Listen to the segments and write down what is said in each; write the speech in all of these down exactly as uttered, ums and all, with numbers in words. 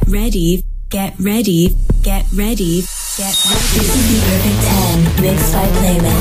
ready, get ready, get ready, get ready. This is the Perfect ten, mixed by Playman.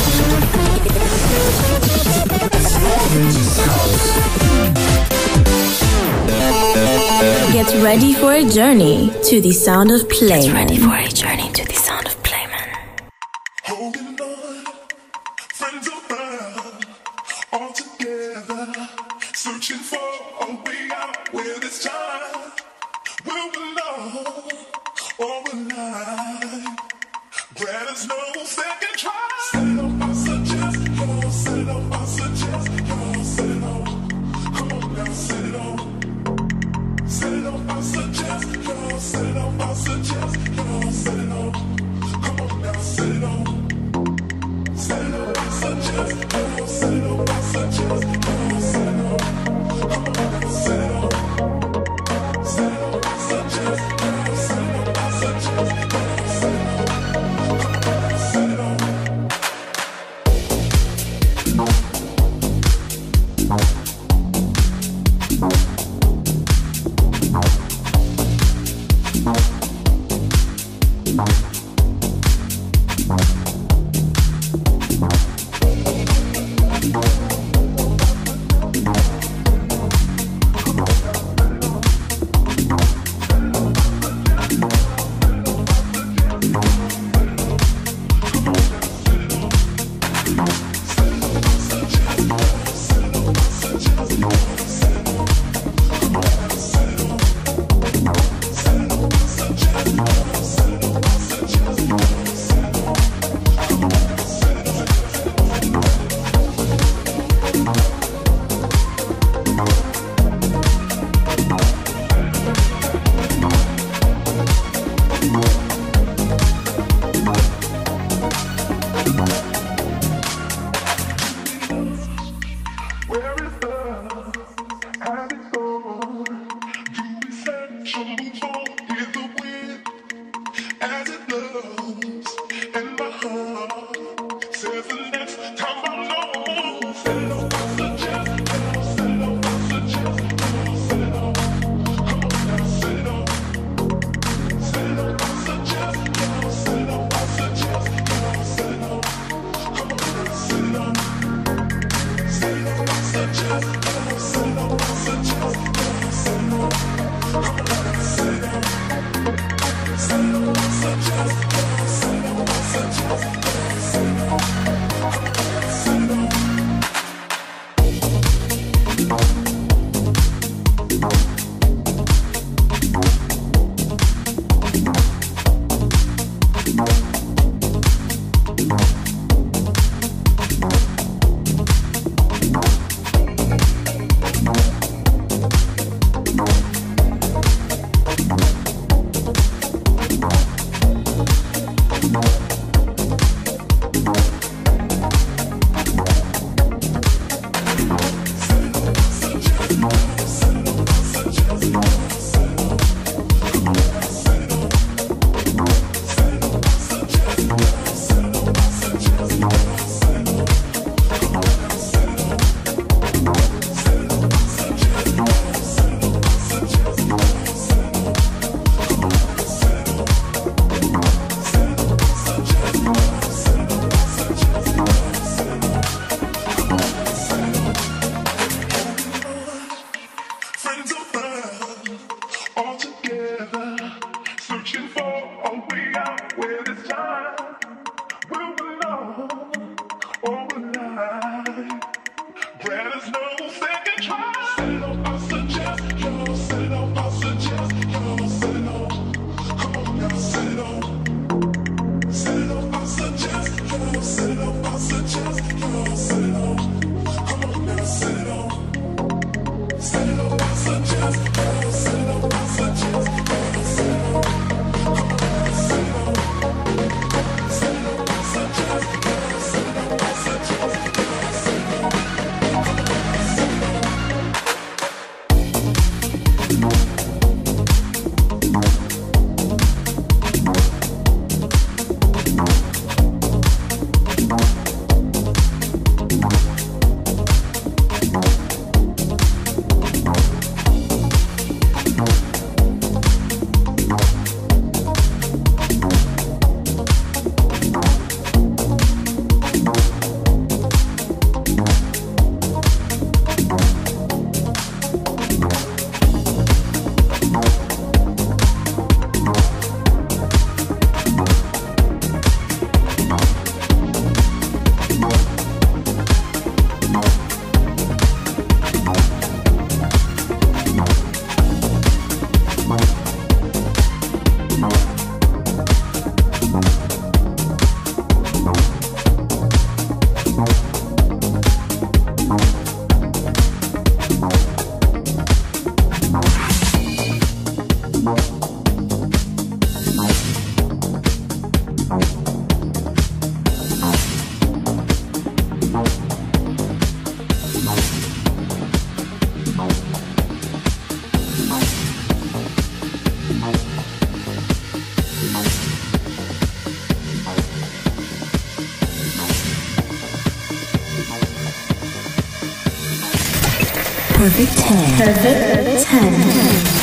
Get ready for a journey to the sound of Playman. Get ready for a journey to the sound of Playman. Holding on, friends around, all together, searching for a way out where this time will belong or alive. Glad there's no second try. Set it up, I suggest, y'all. Set it up, I suggest, y'all. Set it up. Come on now, set it up. Set it up, I suggest, y'all. Set it up, I suggest, y'all. Set it up. Come on now, set it up. Set it up, I suggest, y'all. Set it up, I suggest, y'all. Set it up. Come on now, set it up. Set it up, I suggest, y'all. Set it up, I suggest, y'all. Set it up. Set it up, I suggest, set it up, I suggest, set it up. Perfect ten. Perfect ten.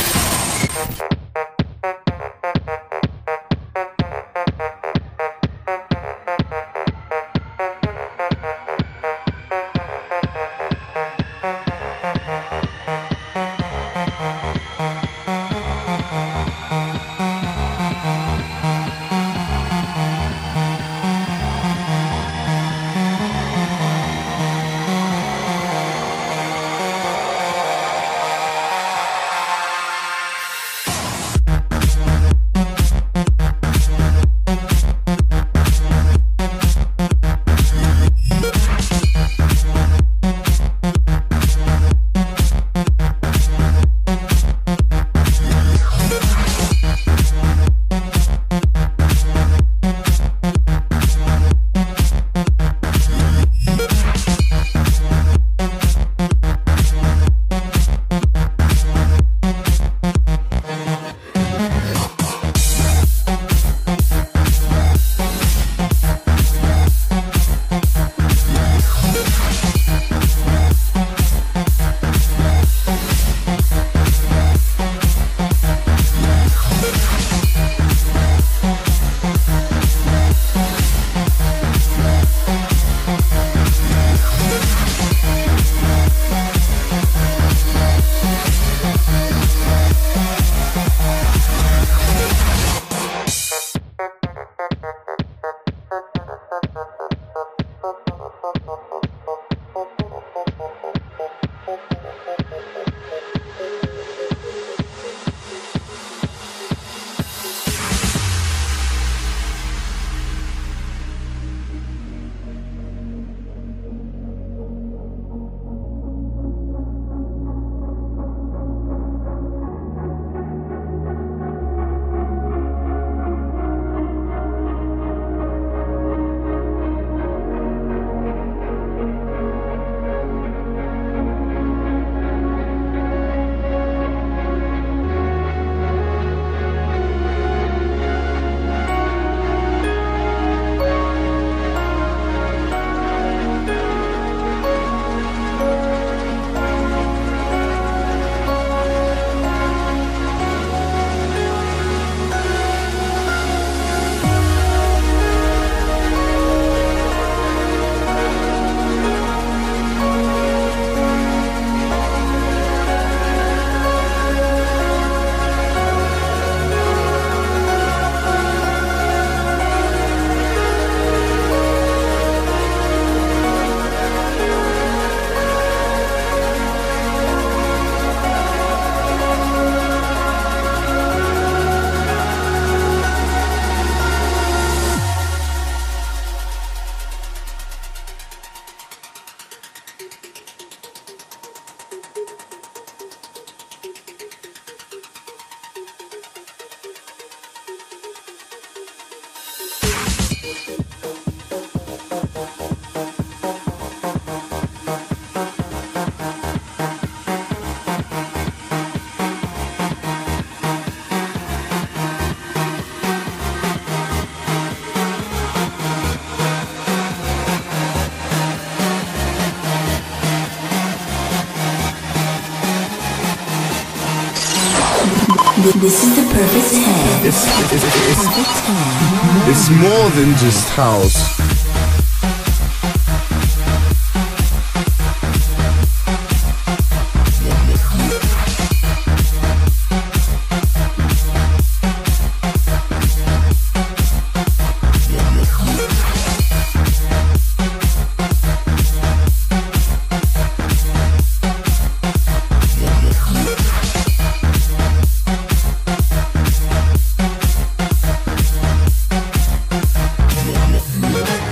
This is the perfect ten. It's, it's, it's, it's, Perfect ten. it's more than just house. Yeah.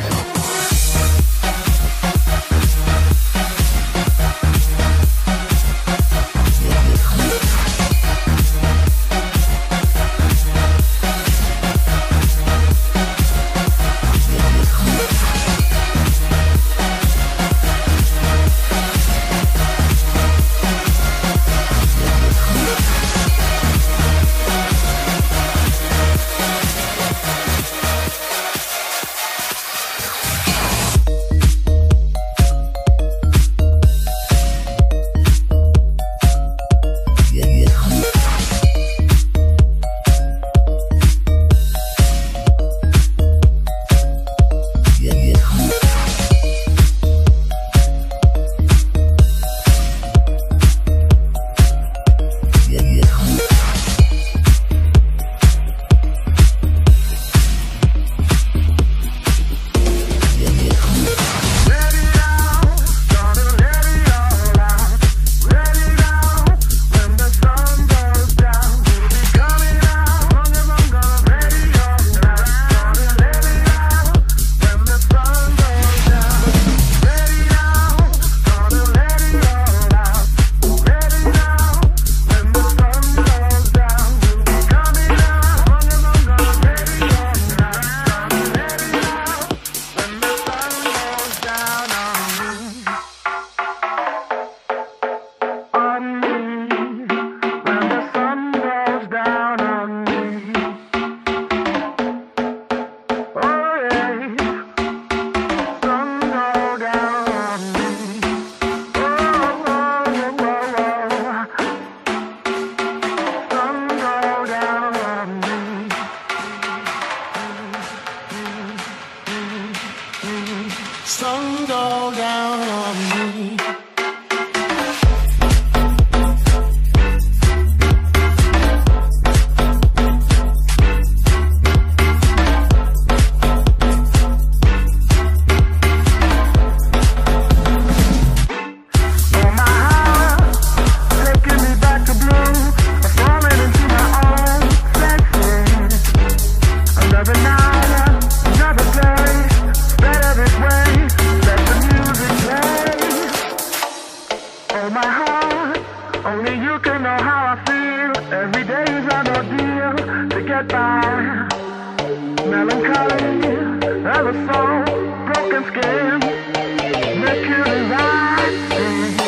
will to get by. Melancholy as a soul, broken skin, mercury rising.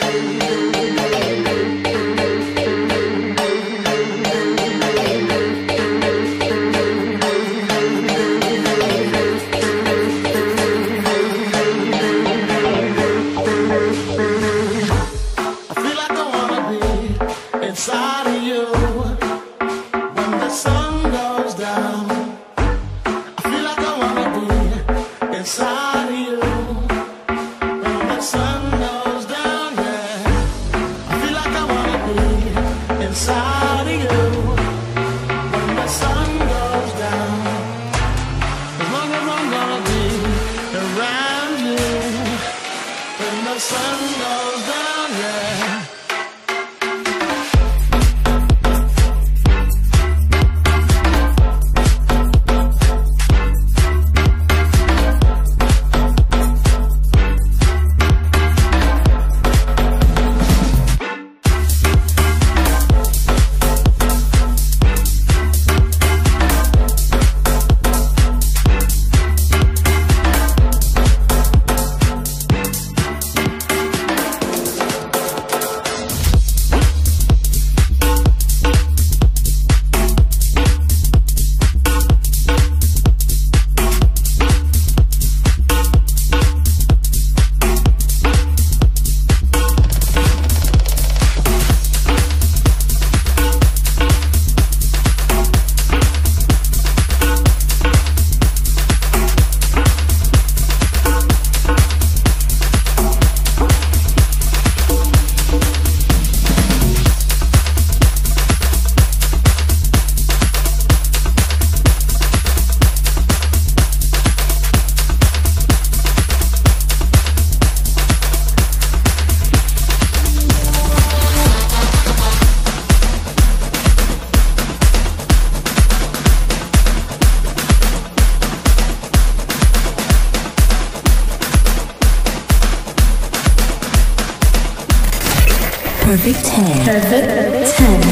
I feel like I wanna be inside of you when the sun goes down. I feel like I wanna be inside of you when the sun goes down, yeah. I feel like I wanna be inside of you when the sun goes down. As long as I'm gonna be around you when the sun goes down, yeah. Perfect ten. Perfect ten.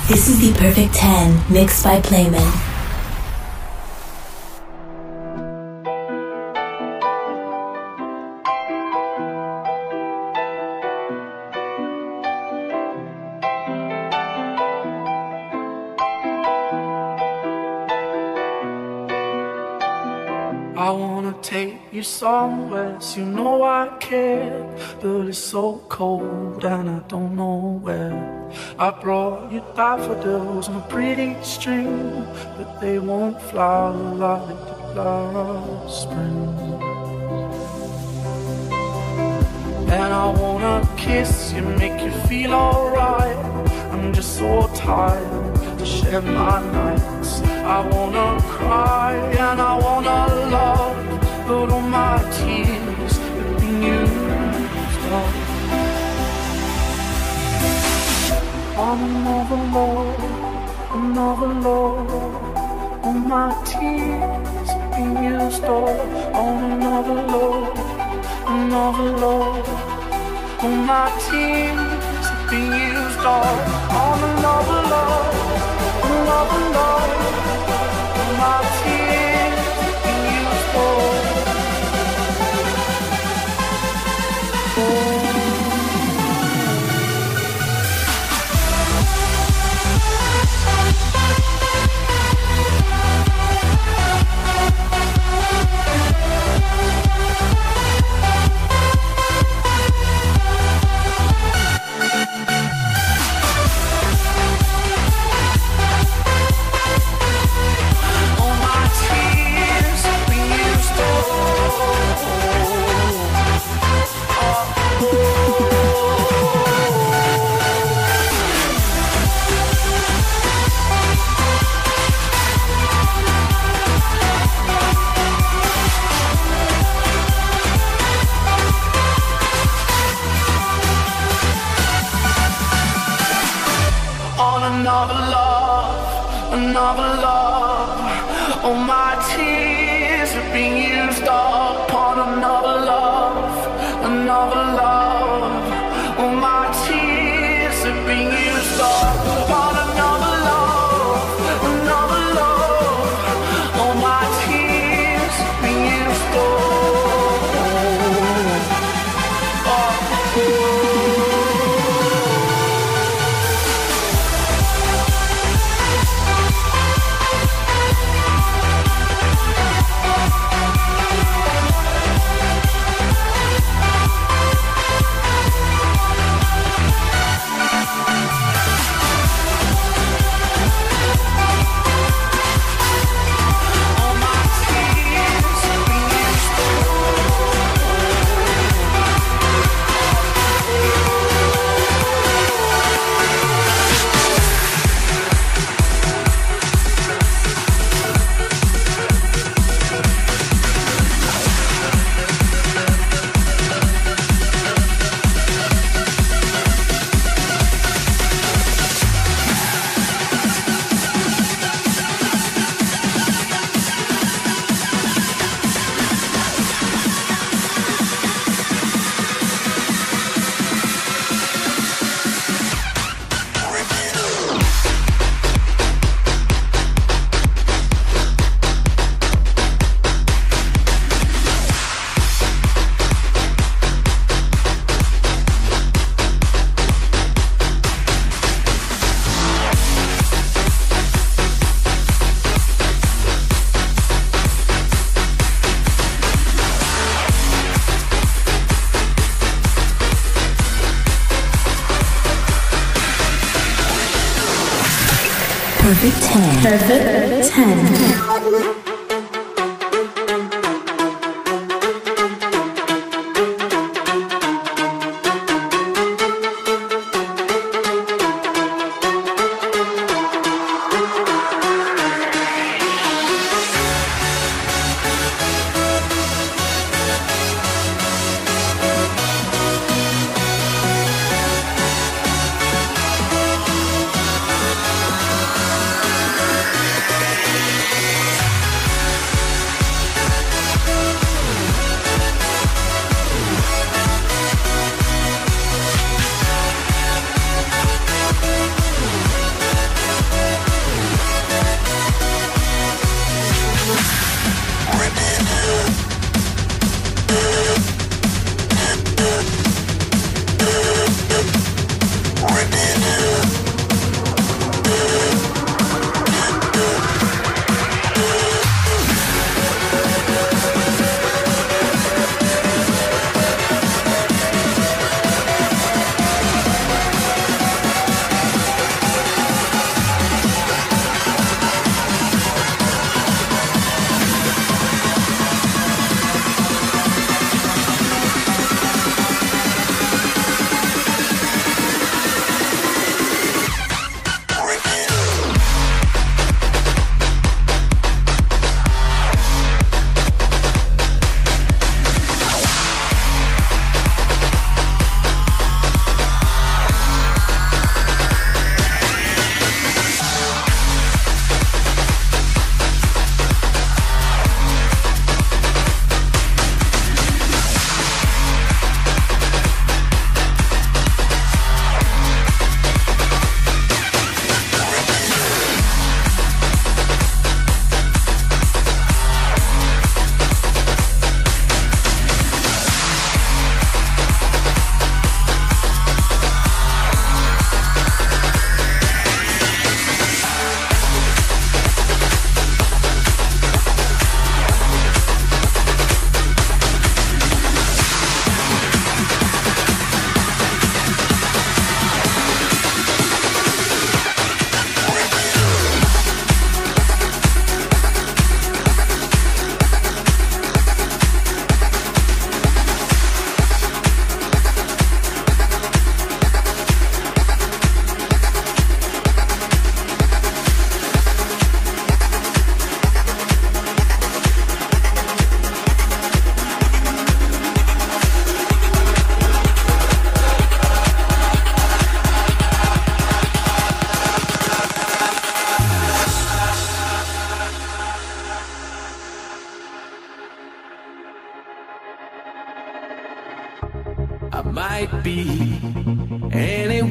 This is the Perfect ten, mixed by Playman. I wanna take you somewhere, so you know I care, but it's so cold and I don't know where. I brought you daffodils on a pretty string, but they won't flower like they did last spring. And I wanna kiss you, make you feel alright. I'm just so tired to share my nights. I wanna cry and I wanna love, but all my tears have been used up on another love, another love. All my tears have been used up on another love, another love. All my tears have been used up on another love, another love. My tears have been used up. Oh. Another love, another love. All my tears have been used up on another love, another love. All my tears have been used up on another love, another love. All my tears have been used up. Oh, oh. Perfect ten. Perfect ten.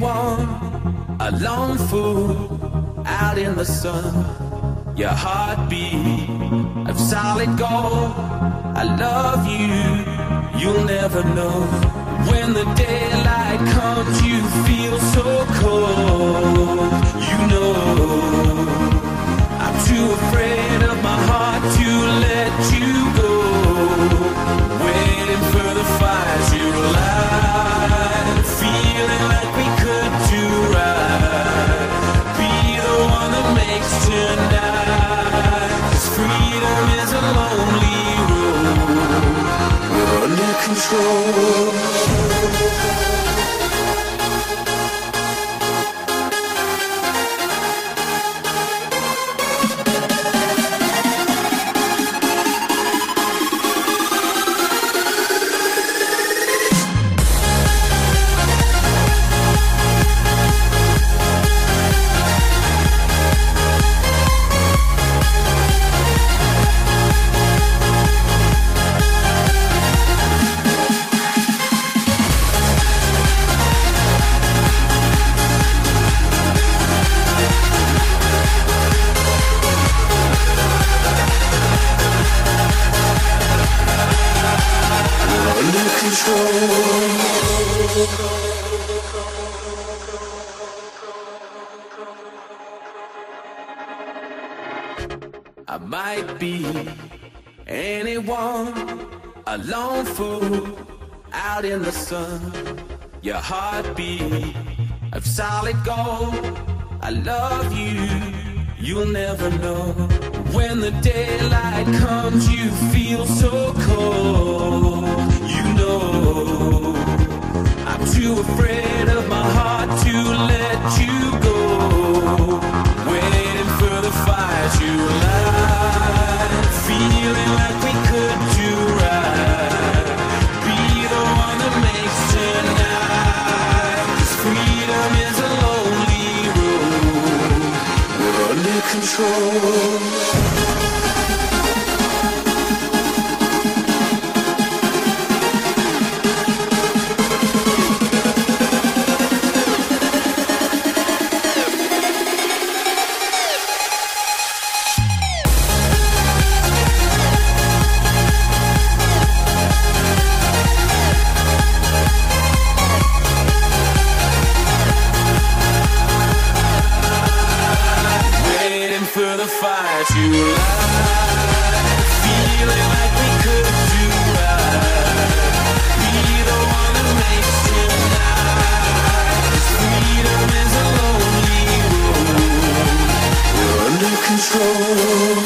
anyone, a lone fool out in the sun. Your heartbeat of solid gold. I love you, you'll never know. When the daylight comes, you feel so cold. You know, I'm too afraid of my heart to let you go. Waiting for the fire to light, feeling like we could do right. Be the one that makes tonight. 'Cause freedom is a lonely road. We're under control. I might be anyone, a lone fool out in the sun. Your heartbeat of solid gold. I love you, you'll never know. When the daylight comes, you feel so cold. You know, I'm too afraid of my heart to let you go. Waiting for the fire to light, feeling like we could do right. Be the one that makes tonight. 'Cause freedom is a lonely road. We're under control. For the fire to light, feeling like we could do right. Be the one that makes tonight. 'Cause freedom is a lonely road. We're under control.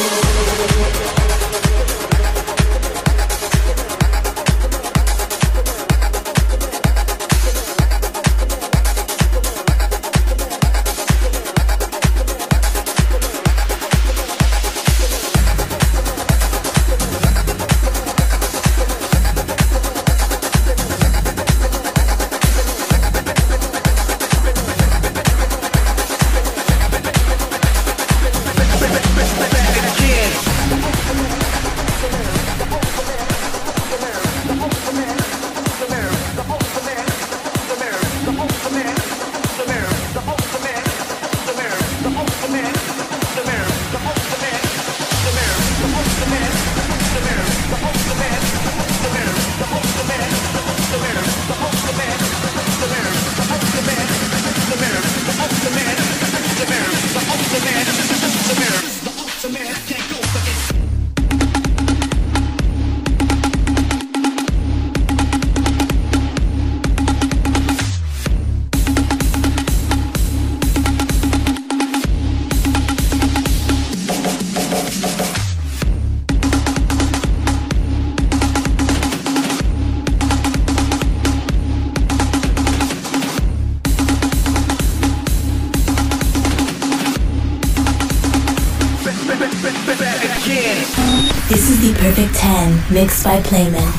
This is the Perfect ten, mixed by Playman.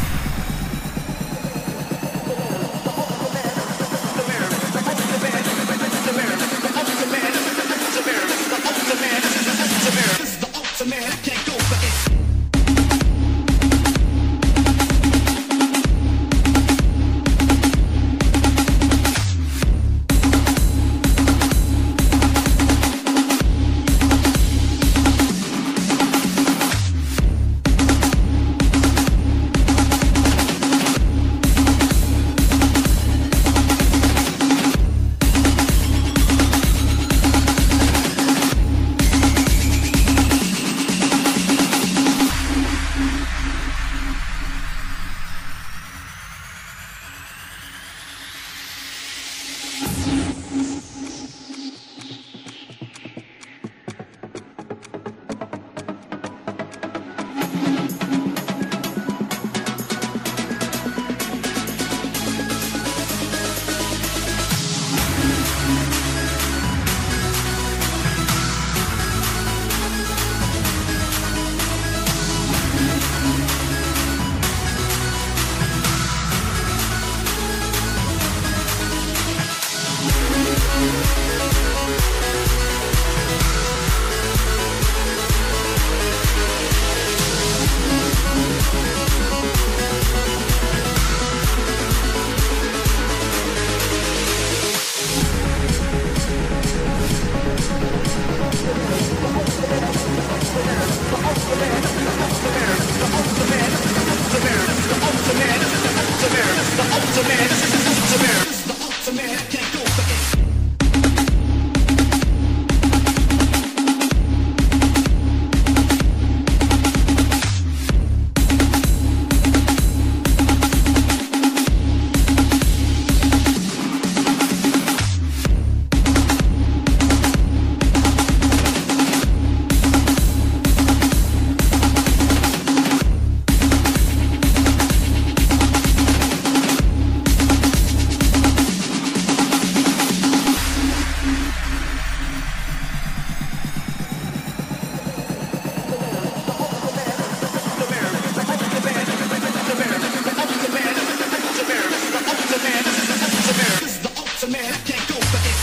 can't go for it.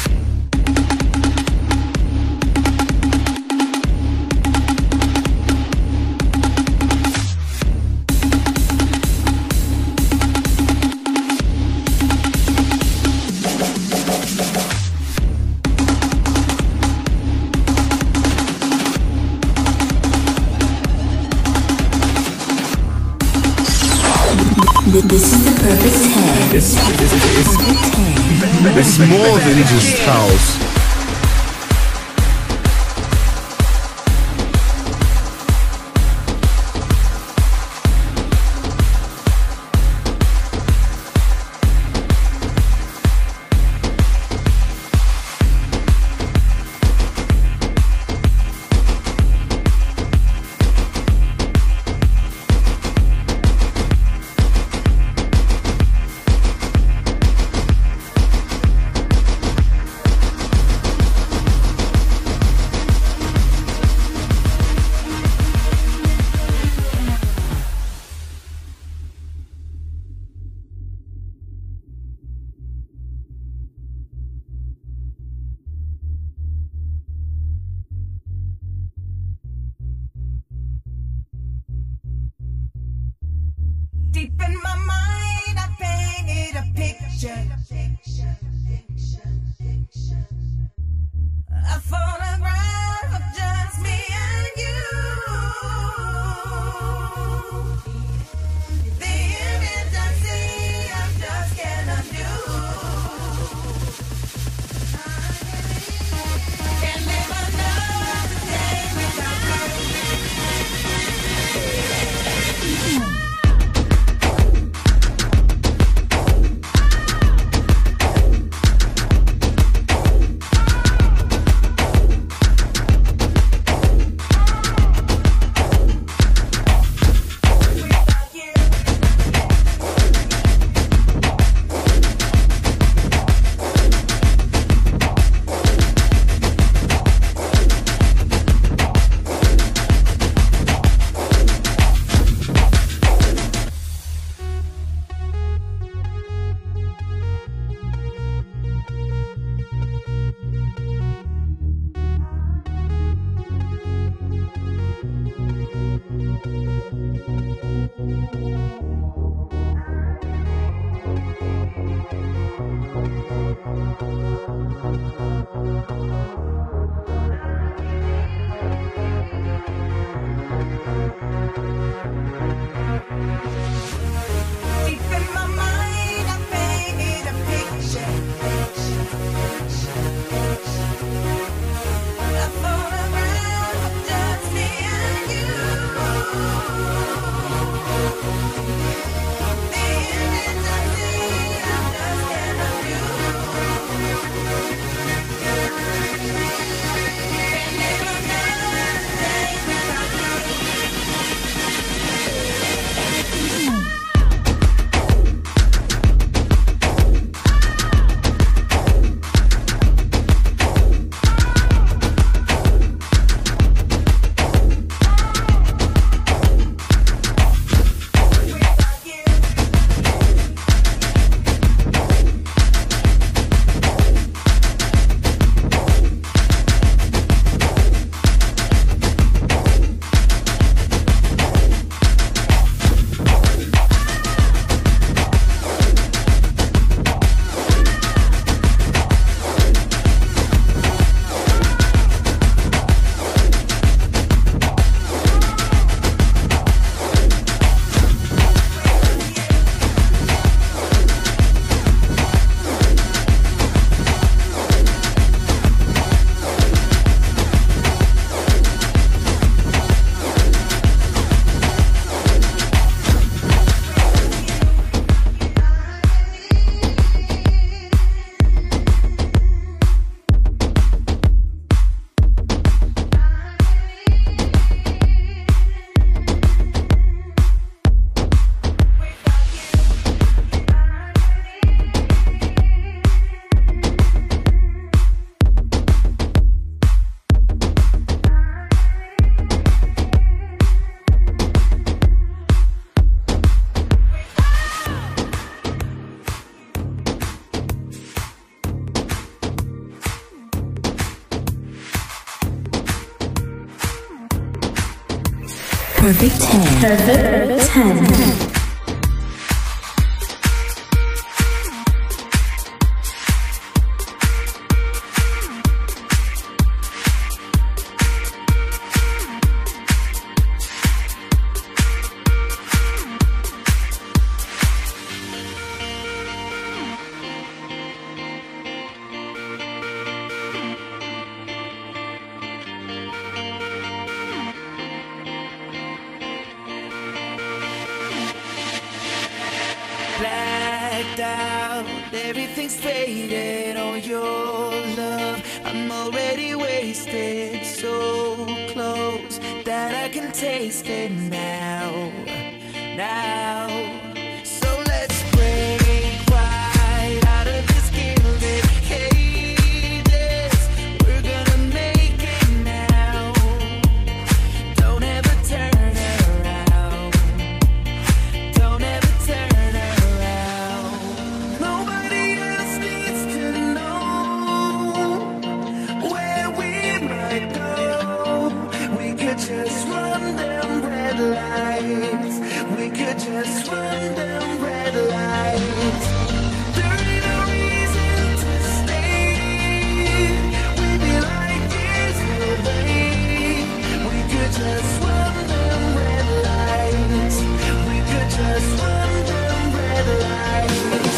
This is the perfect ten. It's, it's, it's, it's more than just house. Deep in my mind, I painted a picture. A photograph of just me and you. The image I see, I just cannot do. Can't live another day without you. Perfect ten. Perfect ten. Blacked out, everything's faded on your love. I'm already wasted, so close that I can taste it now, now. So let's break right out of this gilded cages. We're gonna make it now. Don't ever turn around. Don't ever turn around. Nobody else needs to know where we might go. We could just run them red lights. We could just run them red lights. There ain't no reason to stay. We'd be like years away. We could just run them red lights. We could just run them red lights.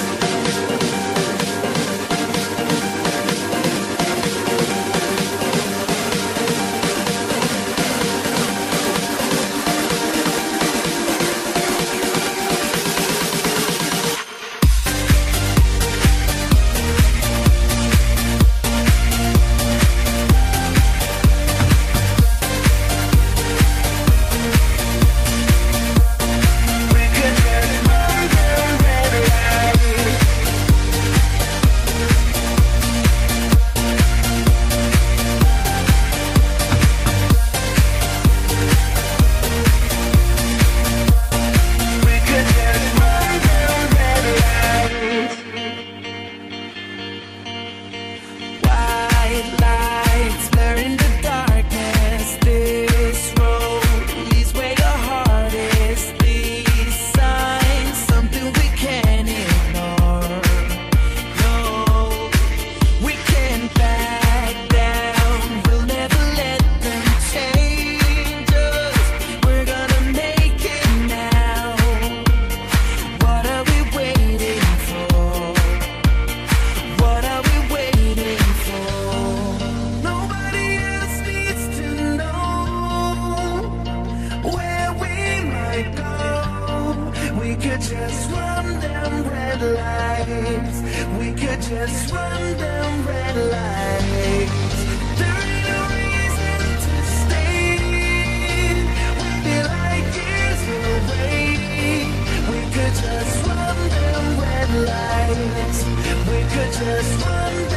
Just run them red lights. We could just run them red lights. There ain't no reason to stay. We'd be like years away. We could just run them red lights. We could just run